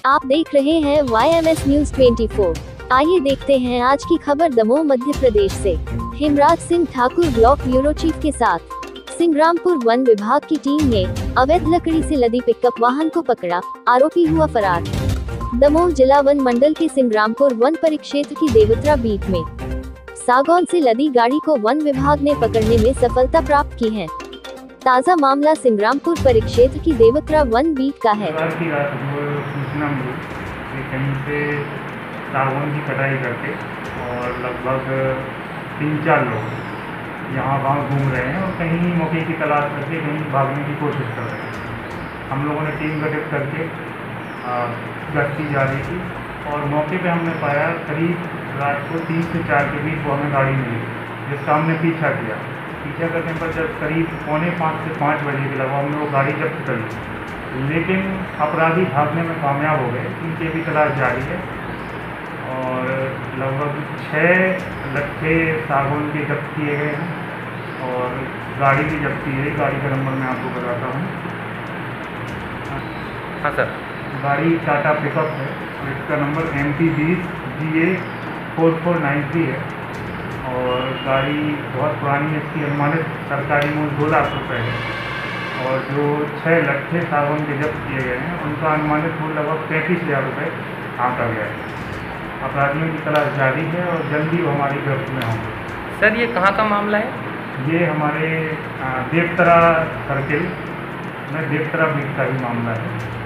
आप देख रहे हैं YMS न्यूज 24। आइए देखते हैं आज की खबर दमोह मध्य प्रदेश से। Hemraj Singh Thakur block bureau chief के साथ सिंग्रामपुर वन विभाग की टीम ने अवैध लकड़ी से लदी पिकअप वाहन को पकड़ा, आरोपी हुआ फरार। दमोह जिला वन मंडल के सिंग्रामपुर वन परिक्षेत्र की देवत्रा बीट में सागौन से लदी गाड़ी को वन विभाग ने पकड़ने में सफलता प्राप्त की है। ताज़ा मामला सिंग्रामपुर परिक्षेत्र की देवत्रा वन बीट का है। सूचना मिली कि कहीं से सागौन की कटाई करके और लगभग 3-4 लोग यहाँ वहाँ घूम रहे हैं और कहीं मौके की तलाश करके कहीं भागने की कोशिश कर रहे हैं। हम लोगों ने टीम गठित करके गश्ती जारी की और मौके पे हमने पाया करीब रात को 3 से 4 के बीच वो हमें गाड़ी मिली, जिसका हमने पीछा करने पर जब करीब 4:45 से 5 बजे के लगभग हमने वो गाड़ी जब्त कर ली, लेकिन अपराधी भागने में कामयाब हो गए। इनकी भी तलाश जारी है और लगभग 6 लट्ठे सागौन के जब्त किए गए हैं और गाड़ी भी जब्त की है। गाड़ी का नंबर मैं आपको बताता हूँ। हाँ सर। गाड़ी टाटा पिकअप है और इसका नंबर MP20 GA 4493 है और गाड़ी बहुत पुरानी है। इसकी अनुमानित सरकारी मूल्य 2 लाख रुपये है और जो 6 लट्ठे सागौन के जब्त किए गए हैं उनका अनुमानित मूल्य लगभग 35,000 रुपये आंका गया है। अपराधियों की तलाश जारी है और जल्दी वो हमारी गिरफ्त में होंगे। सर ये कहाँ का मामला है? ये हमारे देवतरा सर्किल में देवतरा बीट का ही मामला है।